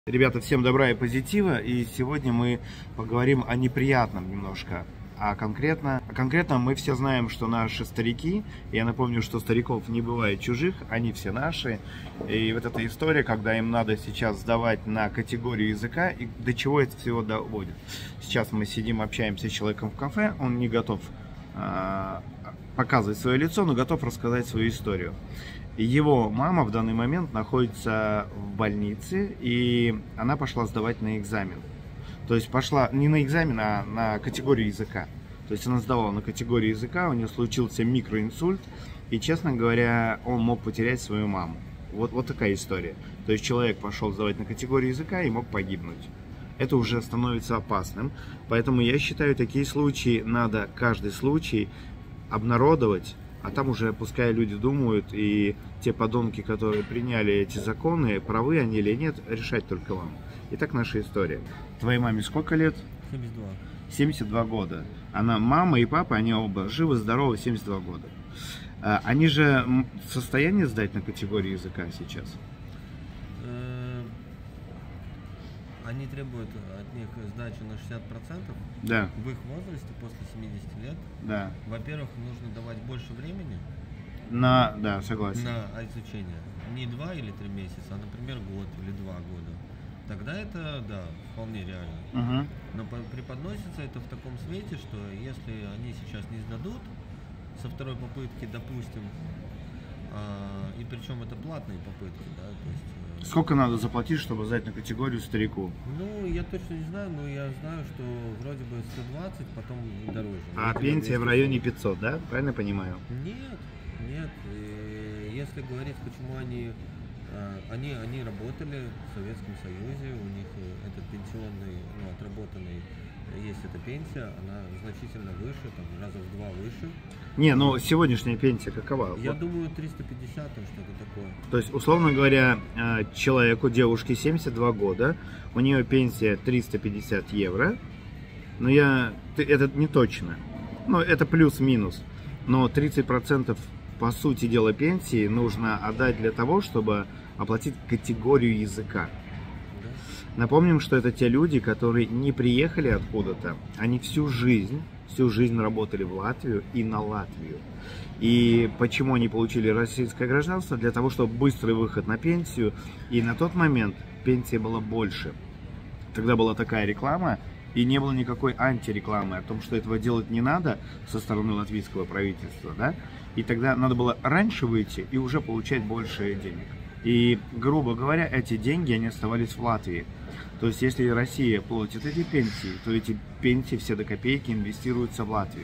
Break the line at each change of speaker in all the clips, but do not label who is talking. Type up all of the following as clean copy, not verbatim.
Ребята, всем добра и позитива, и сегодня мы поговорим о неприятном немножко. А конкретно мы все знаем, что наши старики, я напомню, что стариков не бывает чужих, они все наши. И вот эта история, когда им надо сейчас сдавать на категорию языка, и до чего это всего доводит. Сейчас мы сидим, общаемся с человеком в кафе, он не готов показывать свое лицо, но готов рассказать свою историю. Его мама в данный момент находится в больнице, и она пошла сдавать на экзамен. То есть пошла не на экзамен, а на категорию языка. То есть она сдавала на категорию языка, у нее случился микроинсульт, и, честно говоря, он мог потерять свою маму. Вот такая история. То есть человек пошел сдавать на категорию языка и мог погибнуть. Это уже становится опасным. Поэтому я считаю, такие случаи надо каждый случай обнародовать. А там уже пускай люди думают, и те подонки, которые приняли эти законы, правы они или нет, решать только вам. Итак, наша история. Твоей маме сколько лет?
72.
72 года. Она, мама и папа, они оба живы-здоровы, 72 года. Они же в состоянии сдать на категорию языка сейчас?
Они требуют от них сдачи на 60%.
Да.
В их возрасте, после 70 лет.
Да.
Во-первых, нужно давать больше времени.
Да, согласен.
На изучение. Не 2 или 3 месяца, а, например, год или 2 года. Тогда это, да, вполне реально.
Угу.
Но преподносится это в таком свете, что если они сейчас не сдадут со второй попытки, допустим, и причем это платные попытки, да, то есть...
Сколько надо заплатить, чтобы сдать на категорию старику?
Ну, я точно не знаю, но я знаю, что вроде бы 120, потом дороже.
А пенсия в районе 500, да? Правильно понимаю?
Нет. И если говорить, почему они работали в Советском Союзе, у них этот пенсионный, отработанный, есть эта пенсия, она значительно выше, там, раза в 2 выше.
Не, но сегодняшняя пенсия какова?
Я думаю, 350, там что-то такое.
То есть, условно говоря, человеку, девушке 72 года, у нее пенсия 350 евро, но это не точно, это плюс-минус, но 30% по сути дела пенсии нужно отдать для того, чтобы оплатить категорию языка. Напомним, что это те люди, которые не приехали откуда-то, они всю жизнь работали в Латвию и на Латвию. И почему они получили российское гражданство? Для того, чтобы быстрый выход на пенсию. И на тот момент пенсия была больше. Тогда была такая реклама, и не было никакой антирекламы о том, что этого делать не надо со стороны латвийского правительства, да? И тогда надо было раньше выйти и уже получать больше денег. И, грубо говоря, эти деньги, они оставались в Латвии. То есть, если Россия платит эти пенсии, то эти пенсии все до копейки инвестируются в Латвию.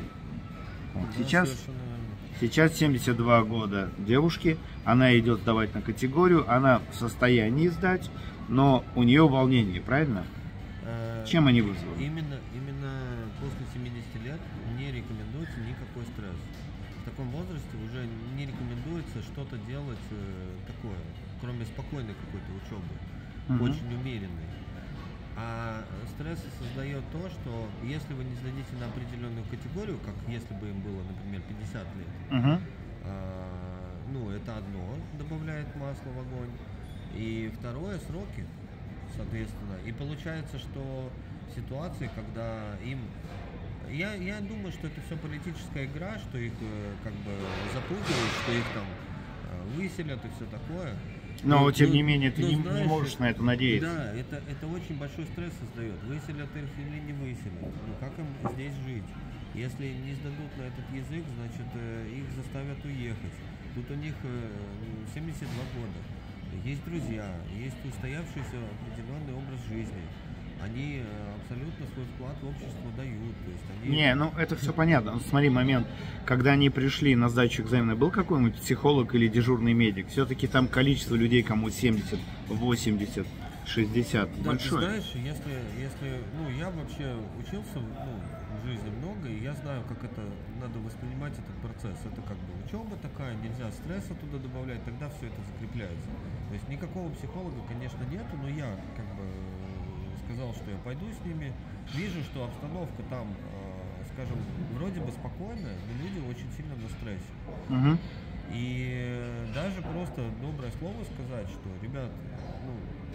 Сейчас 72 года девушки, она идет сдавать на категорию, она в состоянии сдать, но у нее волнение, правильно? Чем они вызваны?
Именно после 70 лет не рекомендуется никакой стресс. В таком возрасте уже не рекомендуется что-то делать такое, кроме спокойной какой-то учебы, очень умеренной. А стресс создает то, что если вы не сдадите на определенную категорию, как если бы им было, например, 50 лет, это одно добавляет масло в огонь, и второе — сроки, соответственно. И получается, что ситуации, когда им... Я думаю, что это все политическая игра, что их как бы запугивают, что их там выселят и все такое.
Но тем не менее, ты не можешь на это надеяться.
Да, это очень большой стресс создает. Выселят их или не выселят. Как им здесь жить? Если не сдадут на этот язык, значит их заставят уехать. Тут у них 72 года. Есть друзья, есть устоявшийся определенный образ жизни. Они абсолютно свой вклад в общество дают. То есть они...
это все понятно. Смотри, момент, когда они пришли на сдачу экзамена, был какой-нибудь психолог или дежурный медик? Все-таки там количество людей, кому 70, 80, 60,
да,
большое.
Ты знаешь, если я вообще учился в жизни много, и я знаю, как это надо воспринимать этот процесс. Это как бы учеба такая, нельзя стресса туда добавлять, тогда все это закрепляется. То есть никакого психолога, конечно, нету, но я как бы сказал, что я пойду с ними, вижу, что обстановка там, скажем, вроде бы спокойная, но люди очень сильно на стрессе. И даже просто доброе слово сказать, что, ребят,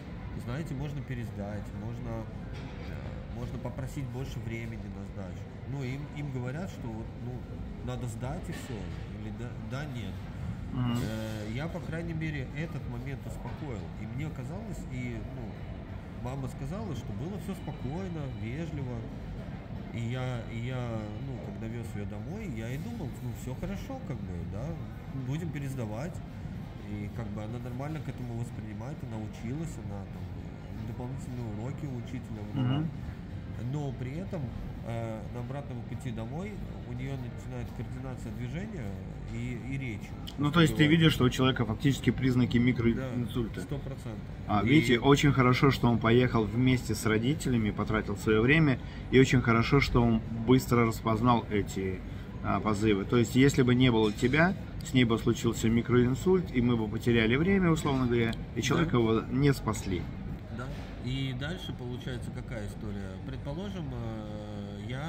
знаете, можно пересдать, можно попросить больше времени на сдачу. Ну, им говорят, что ну, надо сдать и все, или да нет. Я, по крайней мере, этот момент успокоил. И мне казалось, мама сказала, что было все спокойно, вежливо. И я, когда вез ее домой, я и думал, все хорошо, как бы, да, будем пересдавать. И как бы она нормально к этому воспринимает, она училась, она там дополнительные уроки у учителя брала. Но при этом на обратном пути домой у нее начинает координация движения и речи.
Ну, то есть ты видишь, что у человека фактически признаки микроинсульта.
Да, 100%.
Видите, очень хорошо, что он поехал вместе с родителями, потратил свое время, и очень хорошо, что он быстро распознал эти позывы. То есть, если бы не было тебя, с ней бы случился микроинсульт, и мы бы потеряли время, условно говоря, и человека его не спасли.
Да. И дальше получается какая история? Предположим, я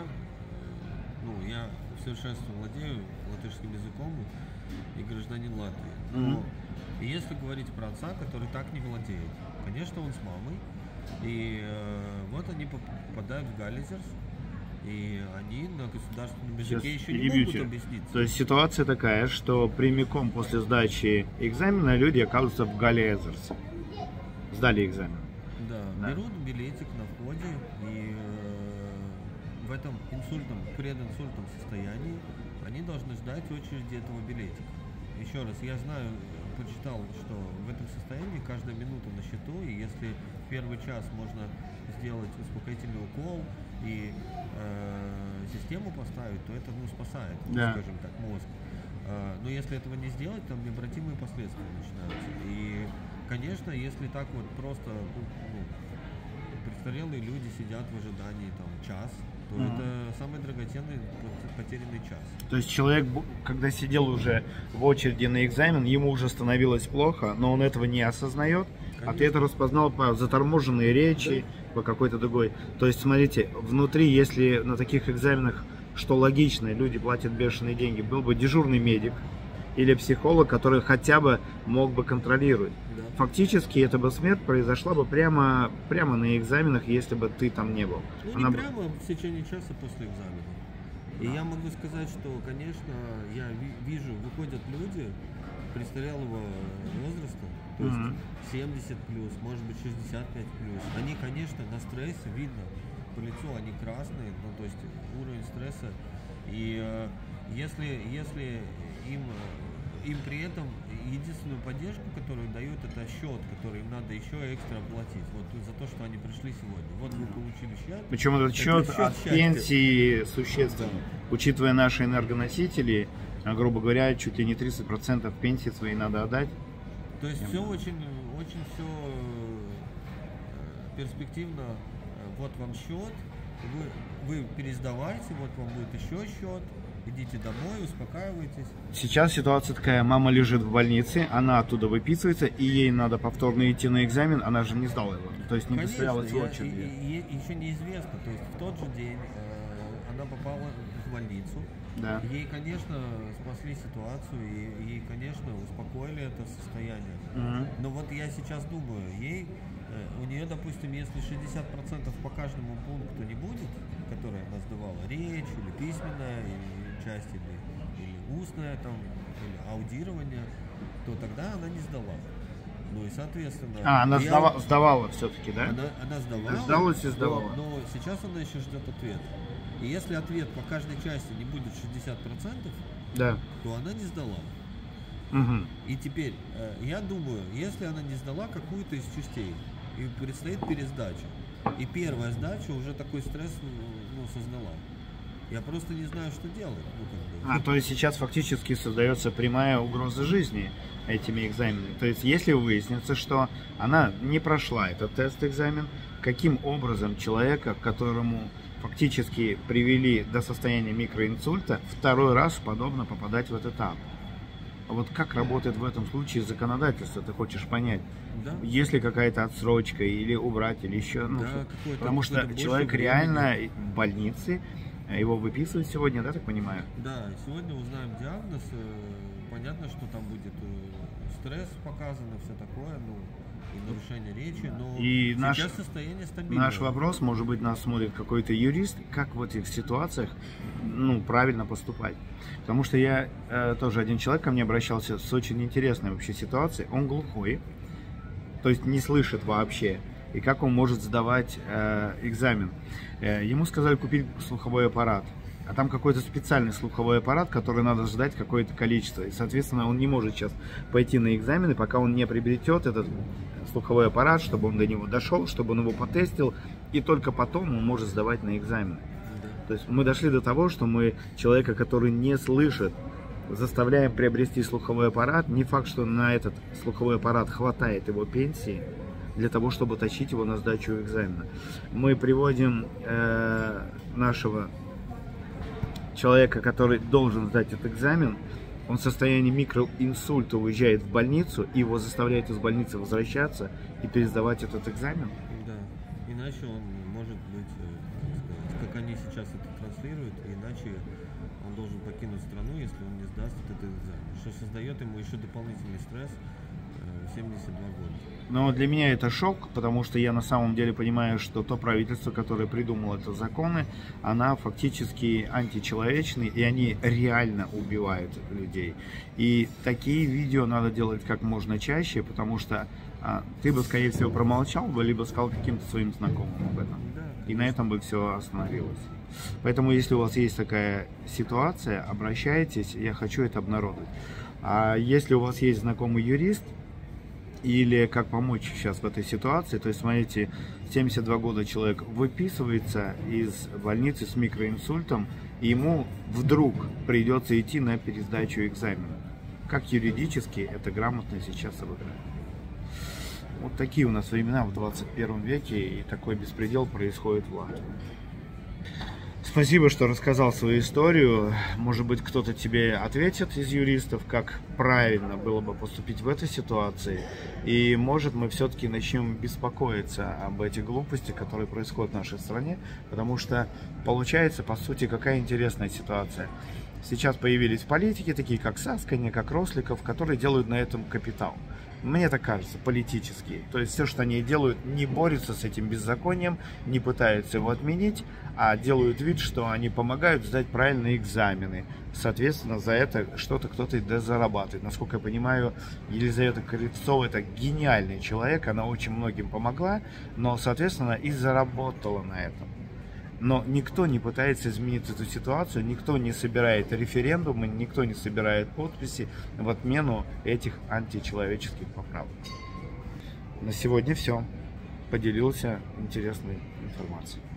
в совершенстве владею латышским языком и гражданин Латвии. Но если говорить про отца, который так не владеет, конечно, он с мамой. И вот они попадают в Галлизерс, и они на государственном языке еще не могут объясниться.
То есть ситуация такая, что прямиком после сдачи экзамена люди оказываются в Галлизерс. Сдали экзамен.
Да, берут билетик на входе, и в этом прединсультном состоянии они должны ждать очереди этого билетика. Еще раз, я знаю, почитал, что в этом состоянии каждая минута на счету, и если в первый час можно сделать успокоительный укол и систему поставить, то это спасает, скажем так, мозг. Но если этого не сделать, там необратимые последствия начинаются. И, конечно, если так вот просто престарелые люди сидят в ожидании там час, то это самый драгоценный потерянный час.
То есть человек, когда сидел уже в очереди на экзамен, ему уже становилось плохо, но он этого не осознает, а ты это распознал по заторможенной речи, по какой-то другой. То есть, смотрите, внутри, если на таких экзаменах, что логично, люди платят бешеные деньги, был бы дежурный медик или психолог, который хотя бы мог бы контролировать.
Да.
Фактически эта бы смерть произошла бы прямо на экзаменах, если бы ты там не был.
Не прямо в течение часа после экзамена. И я могу сказать, что, конечно, я вижу, выходят люди престарелого возраста, то есть 70 плюс, может быть 65 плюс. Они, конечно, на стрессе, видно по лицу, они красные, то есть уровень стресса. И если им при этом единственную поддержку, которую дают, это счет, который им надо еще экстра оплатить. Вот за то, что они пришли сегодня. Вот вы получили счет.
Причем этот счет от пенсии существенный. Учитывая наши энергоносители, грубо говоря, чуть ли не 30% пенсии своей надо отдать.
То есть все очень все перспективно. Вот вам счет, вы пересдавайте, вот вам будет еще счет. Идите домой, успокаивайтесь.
Сейчас ситуация такая, мама лежит в больнице, она оттуда выписывается, и ей надо повторно идти на экзамен, она же не сдала его, то есть не достоялась в очереди.
Еще неизвестно, то есть в тот же день она попала в больницу, ей, конечно, спасли ситуацию, и ей, конечно, успокоили это состояние. Но вот я сейчас думаю, у нее, допустим, если 60% по каждому пункту не будет, который она сдавала, речь или письменная, или часть, или устная, там, или аудирование, то тогда она не сдала. Ну и соответственно...
Она сдавала все-таки, да?
Она сдавала.
Дождалась и сдавала.
Но сейчас она еще ждет ответ. И если ответ по каждой части не будет 60%, то она не сдала. И теперь, я думаю, если она не сдала какую-то из частей, и предстоит пересдача, и первая сдача уже такой стресс создала. Я просто не знаю, что делать.
То есть сейчас фактически создается прямая угроза жизни этими экзаменами. То есть если выяснится, что она не прошла этот тест-экзамен, каким образом человека, которому фактически привели до состояния микроинсульта, второй раз подобно попадать в этот ад? Вот как работает в этом случае законодательство, ты хочешь понять?
Да.
Есть ли какая-то отсрочка или убрать, или еще? Потому что человек реально в больнице, его выписывают сегодня, да, так понимаю?
Да, сегодня узнаем диагноз, понятно, что там будет стресс показан и все такое, и нарушение речи, но
И
сейчас состояние стабильное.
наш вопрос, может быть, нас смотрит какой-то юрист, как в этих ситуациях, ну, правильно поступать. Потому что я тоже один человек ко мне обращался с очень интересной вообще ситуацией. Он глухой, то есть не слышит вообще. И как он может сдавать экзамен? Ему сказали купить слуховой аппарат. А там какой-то специальный слуховой аппарат, который надо ждать какое-то количество. И, соответственно, он не может сейчас пойти на экзамены, пока он не приобретет этот слуховой аппарат, чтобы он до него дошел, чтобы он его потестил. И только потом он может сдавать на экзамены. То есть мы дошли до того, что мы человека, который не слышит, заставляем приобрести слуховой аппарат. Не факт, что на этот слуховой аппарат хватает его пенсии для того, чтобы тащить его на сдачу экзамена. Мы приводим нашего человека, который должен сдать этот экзамен, он в состоянии микроинсульта уезжает в больницу, и его заставляют из больницы возвращаться и пересдавать этот экзамен.
Да, иначе он может быть, как они сейчас это транслируют, иначе он должен покинуть страну, если он не сдаст этот экзамен, что создает ему еще дополнительный стресс. 72 года.
Но для меня это шок, потому что я на самом деле понимаю, что то правительство, которое придумало эти законы, она фактически античеловечны, и они реально убивают людей. И такие видео надо делать как можно чаще, потому что ты бы, скорее всего, промолчал бы, либо сказал каким-то своим знакомым об этом. И на этом бы все остановилось. Поэтому, если у вас есть такая ситуация, обращайтесь, я хочу это обнародовать. А если у вас есть знакомый юрист, или как помочь сейчас в этой ситуации, то есть, смотрите, 72 года человек выписывается из больницы с микроинсультом, и ему вдруг придется идти на пересдачу экзамена. Как юридически это грамотно сейчас обыграть. Вот такие у нас времена в 21 веке, и такой беспредел происходит в Латвии. Спасибо, что рассказал свою историю. Может быть, кто-то тебе ответит из юристов, как правильно было бы поступить в этой ситуации. И может мы все-таки начнем беспокоиться об этих глупостях, которые происходят в нашей стране. Потому что получается, по сути, какая интересная ситуация. Сейчас появились политики, такие как Сасканя, как Росликов, которые делают на этом капитал. Мне так кажется, политические. То есть все, что они делают, не борются с этим беззаконием, не пытаются его отменить, а делают вид, что они помогают сдать правильные экзамены. Соответственно, за это что-то кто-то зарабатывает. Насколько я понимаю, Елизавета Кривцова — это гениальный человек, она очень многим помогла, но, соответственно, и заработала на этом. Но никто не пытается изменить эту ситуацию, никто не собирает референдумы, никто не собирает подписи в отмену этих античеловеческих поправок. На сегодня все. Поделился интересной информацией.